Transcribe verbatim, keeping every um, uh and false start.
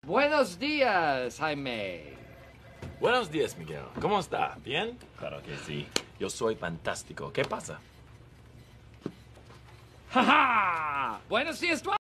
Buenos días, Jaime. Buenos días, Miguel. ¿Cómo está? ¿Bien? Claro que sí. Yo soy fantástico. ¿Qué pasa? ¡Ja, ja! Buenos días, tú.